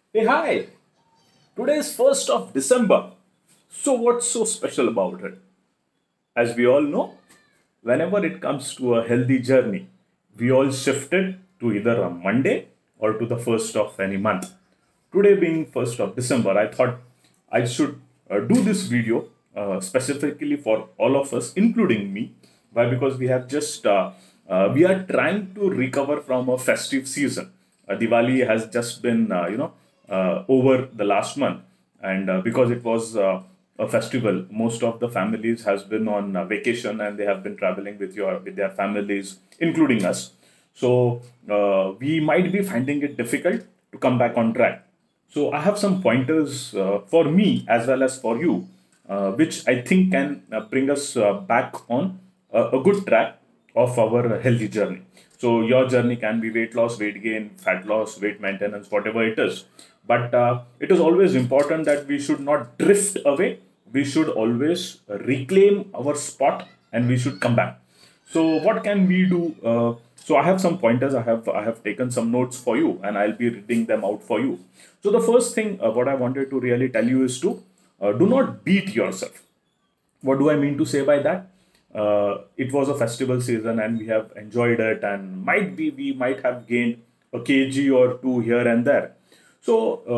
Hey, hi! Today is 1st of December. So, what's so special about it? As we all know, whenever it comes to a healthy journey, we all shift it to either a Monday or to the 1st of any month. Today being 1st of December, I thought I should do this video specifically for all of us, including me. Why? Because we are trying to recover from a festive season. Diwali has just been, over the last month, and because it was a festival, most of the families has been on vacation and they have been traveling with their families, including us. So we might be finding it difficult to come back on track. So I have some pointers for me as well as for you, which I think can bring us back on a good track of our healthy journey. So your journey can be weight loss, weight gain, fat loss, weight maintenance, whatever it is. But it is always important that we should not drift away. We should always reclaim our spot and we should come back. So what can we do? So I have some pointers. I have taken some notes for you, and I'll be reading them out for you. So the first thing what I wanted to really tell you is to do not beat yourself. What do I mean to say by that? It was a festival season and we have enjoyed it, and might be we might have gained a kg or two here and there. So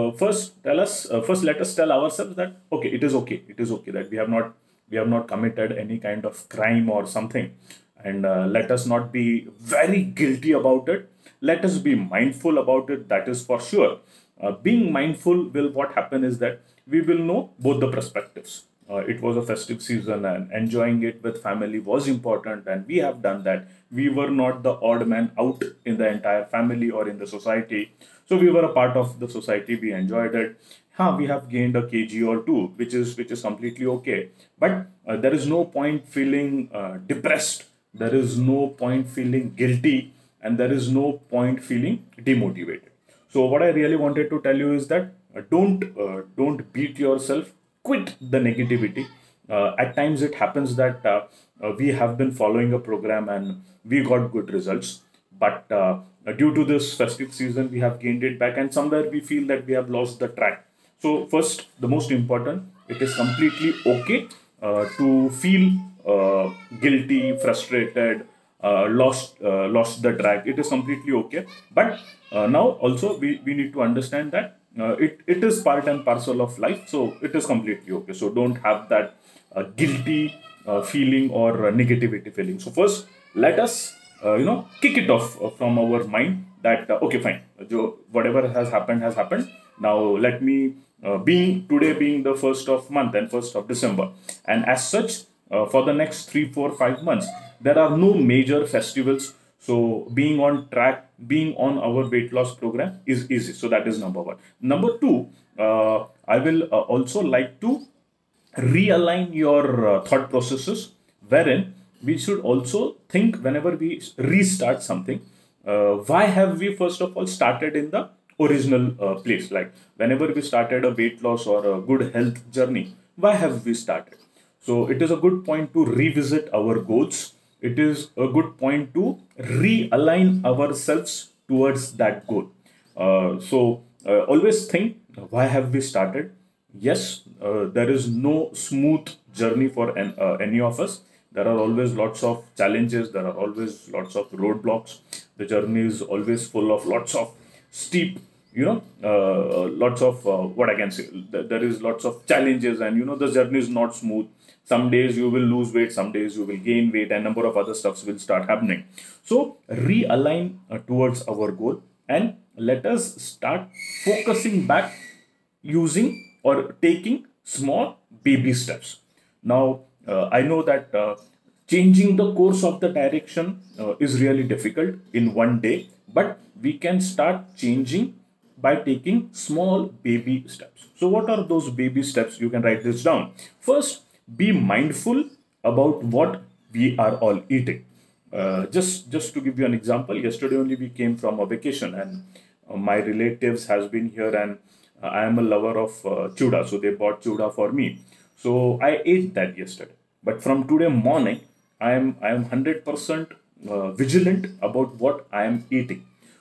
first let us tell ourselves that okay, it is okay that we have not committed any kind of crime or something, and let us not be very guilty about it. Let us be mindful about it. That is for sure. Being mindful will what happen is that we will know both the perspectives. It was a festive season and enjoying it with family was important, and we have done that. We were not the odd man out in the entire family or in the society. So we were a part of the society. We enjoyed it. We have gained a kg or two, which is completely okay. But there is no point feeling depressed. There is no point feeling guilty, and there is no point feeling demotivated. So what I really wanted to tell you is that don't beat yourself. Quit the negativity. At times it happens that we have been following a program and we got good results, but due to this festive season we have gained it back, and somewhere we feel that we have lost the track. So first, the most important, it is completely okay to feel guilty, frustrated, lost the track. It is completely okay. But now also we need to understand that it is part and parcel of life. So it is completely okay. So don't have that guilty feeling or negativity feeling. So first, let us kick it off from our mind that okay, fine, whatever has happened. Now let me being today being the first of month and 1st of December, and as such, for the next 3, 4, 5 months, there are no major festivals. So being on track, being on our weight loss program is easy. So that is number one. Number two, I will also like to realign your thought processes, wherein we should also think whenever we restart something, why have we first of all started in the original place? Like whenever we started a weight loss or a good health journey, why have we started? So it is a good point to revisit our goals. It is a good point to realign ourselves towards that goal. Always think, why have we started? Yes, there is no smooth journey for any of us. There are always lots of challenges. There are always lots of roadblocks. The journey is always full of lots of steep, lots of what I can say. There is lots of challenges, and the journey is not smooth. Some days you will lose weight, some days you will gain weight, and number of other stuffs will start happening. So realign towards our goal, and let us start focusing back using or taking small baby steps. Now, I know that changing the course of the direction is really difficult in one day, but we can start changing by taking small baby steps. So, what are those baby steps? You can write this down. First, be mindful about what we are all eating. Just to give you an example, yesterday only we came from a vacation, and my relatives has been here, and I am a lover of chuda, so they bought chuda for me. So I ate that yesterday. But from today morning, I am 100% vigilant about what I am eating.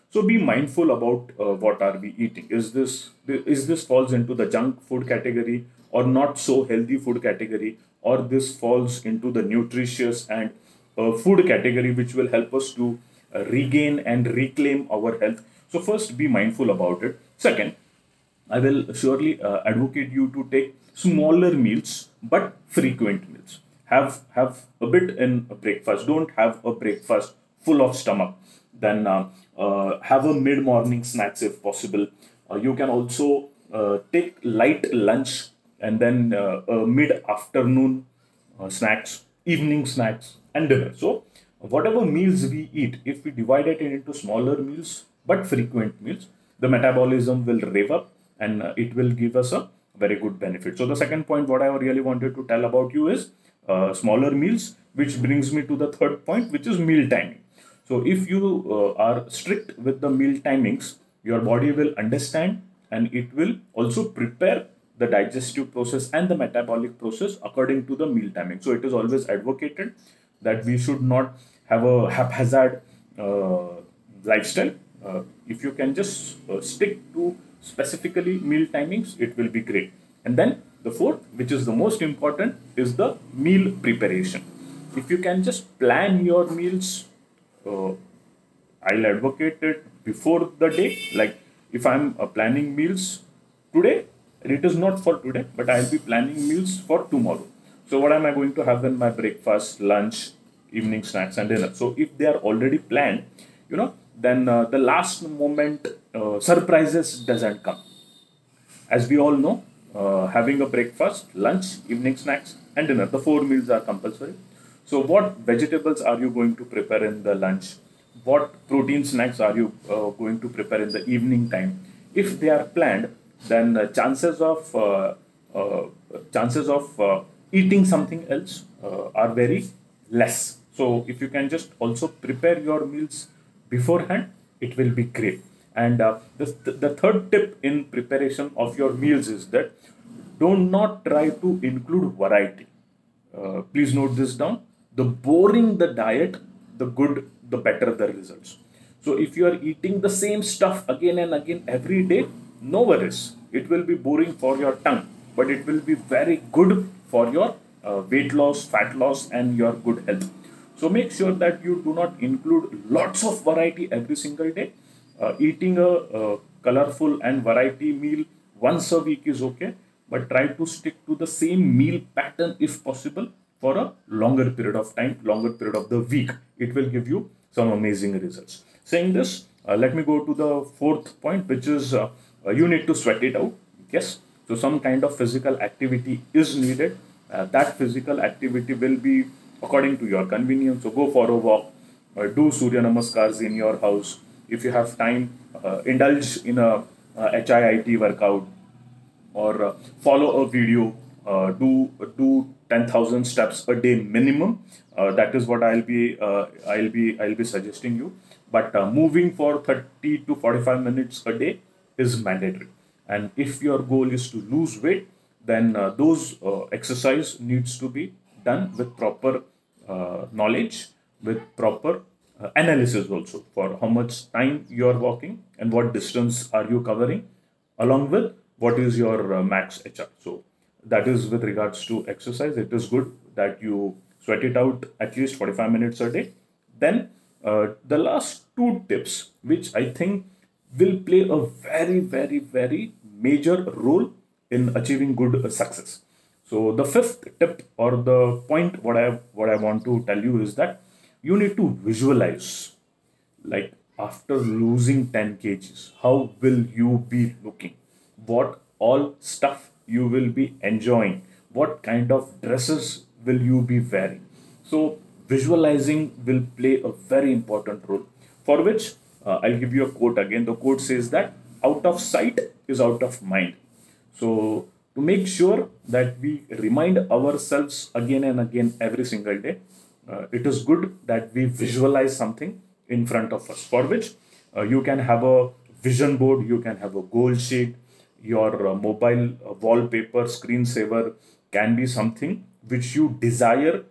So be mindful about what are we eating. Is this falls into the junk food category or not so healthy food category, or this falls into the nutritious and food category which will help us to regain and reclaim our health. So first, be mindful about it. Second, I will surely advocate you to take smaller meals but frequent meals. Have a bit in a breakfast. Don't have a breakfast full of stomach. Then have a mid morning snacks if possible. You can also take light lunch and then a mid afternoon snacks, evening snacks, and dinner. So, whatever meals we eat, if we divide it into smaller meals but frequent meals, the metabolism will rev up and it will give us a very good benefit. So, the second point, what I really wanted to tell about you is smaller meals, which brings me to the third point, which is meal timing. So, if you are strict with the meal timings, your body will understand and it will also prepare the digestive process and the metabolic process according to the meal timing. So it is always advocated that we should not have a haphazard lifestyle. If you can just stick to specifically meal timings, it will be great. And then the fourth, which is the most important, is the meal preparation. If you can just plan your meals, uh, I'll advocate it before the day. Like if I'm planning meals today, it is not for today, but I'll be planning meals for tomorrow. So what am I going to have in my breakfast, lunch, evening snacks, and dinner? So if they are already planned, then the last moment surprises doesn't come. As we all know, having a breakfast, lunch, evening snacks, and dinner, the four meals are compulsory. So, what vegetables are you going to prepare in the lunch? What protein snacks are you going to prepare in the evening time? If they are planned, then uh, chances of eating something else are very less. So, if you can just also prepare your meals beforehand, it will be great. And the third tip in preparation of your meals is that do not try to include variety. Please note this down. The boring the diet, the good, the better the results. So if you are eating the same stuff again and again every day, no worries. It will be boring for your tongue, but it will be very good for your weight loss, fat loss, and your good health. So make sure that you do not include lots of variety every single day. Eating a colorful and variety meal once a week is okay, but try to stick to the same meal pattern if possible for a longer period of time, longer period of the week. It will give you some amazing results. Saying this, let me go to the fourth point, which is you need to sweat it out. Yes, so some kind of physical activity is needed. That physical activity will be according to your convenience. So go for a walk, do Surya Namaskars in your house. If you have time, indulge in a HIIT workout, or follow a video, do 10,000 steps a day minimum. That is what I'll be suggesting you. But moving for 30 to 45 minutes a day is mandatory. And if your goal is to lose weight, then those exercise needs to be done with proper knowledge, with proper analysis also for how much time you are walking and what distance are you covering, along with what is your max HR. So that is with regards to exercise. It is good that you sweat it out at least 45 minutes a day. Then the last two tips, which I think will play a very, very, very major role in achieving good success. So the fifth tip or the point what I want to tell you is that you need to visualize, like after losing 10 kgs, how will you be looking? What all stuff you will be enjoying? What kind of dresses will you be wearing? So visualizing will play a very important role, for which I'll give you a quote again. The quote says that out of sight is out of mind. So to make sure that we remind ourselves again and again every single day, it is good that we visualize something in front of us, for which you can have a vision board, you can have a goal sheet, your mobile wallpaper, screensaver can be something which you desire,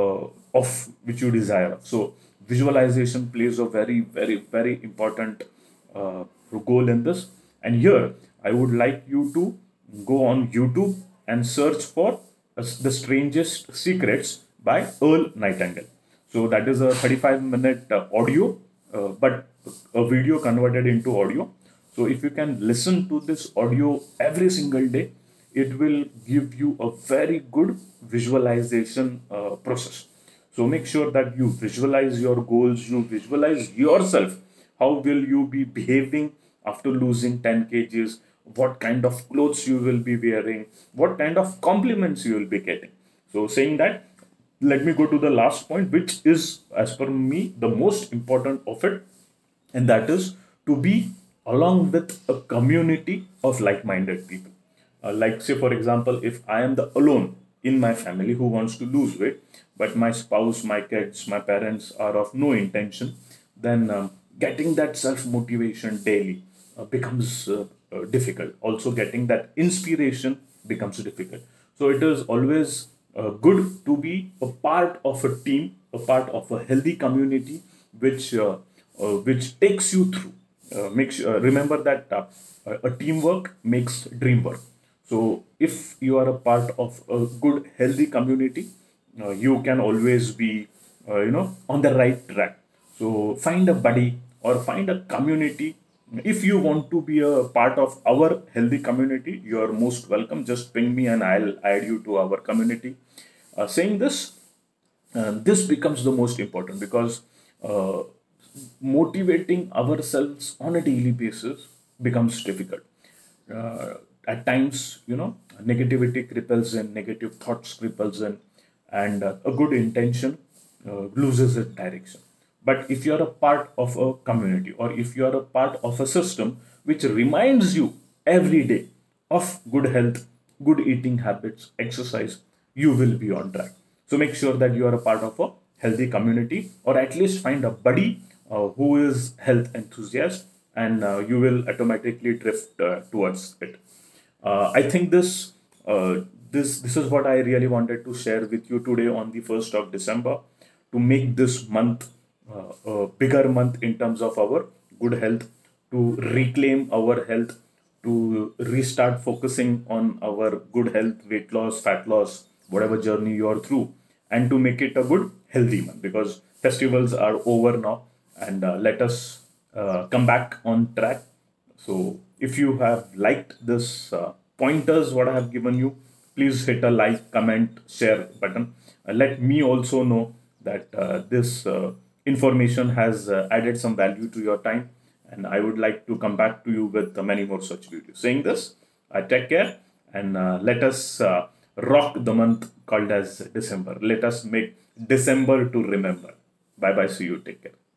of which you desire. So visualization plays a very, very, very important uh, goal in this. And here, I would like you to go on YouTube and search for The Strangest Secrets by Earl Nightingale. So that is a 35-minute audio, but a video converted into audio. So if you can listen to this audio every single day, it will give you a very good visualization process. So make sure that you visualize your goals, you visualize yourself. How will you be behaving after losing 10 kgs? What kind of clothes you will be wearing? What kind of compliments you will be getting? So saying that, let me go to the last point, which is, as per me, the most important of it, and that is to be along with a community of like-minded people. Like, say for example, if I am the alone in my family who wants to lose weight, but my spouse, my kids, my parents are of no intention, then getting that self motivation daily becomes difficult. Also, getting that inspiration becomes difficult. So it is always good to be a part of a team, a part of a healthy community, which takes you through. Remember that a teamwork makes dream work. So if you are a part of a good, healthy community, you can always be, on the right track. So find a buddy or find a community. If you want to be a part of our healthy community, you are most welcome. Just ping me and I'll add you to our community. Saying this, this becomes the most important because motivating ourselves on a daily basis becomes difficult. At times, negativity cripples in, negative thoughts cripples in, and a good intention loses its direction. But if you are a part of a community or if you are a part of a system which reminds you every day of good health, good eating habits, exercise, you will be on track. So make sure that you are a part of a healthy community, or at least find a buddy who is health enthusiast, and you will automatically drift towards it. I think this is what I really wanted to share with you today on the 1st of December, to make this month a bigger month in terms of our good health, to reclaim our health, to restart focusing on our good health, weight loss, fat loss, whatever journey you are through, and to make it a good healthy month, because festivals are over now, and let us come back on track. So if you have liked this pointers what I have given you, please hit a like, comment, share button. Let me also know that this information has added some value to your time, and I would like to come back to you with many more such videos. Saying this, take care, and let us rock the month called as December. Let us make December to remember. Bye bye. See you. Take care.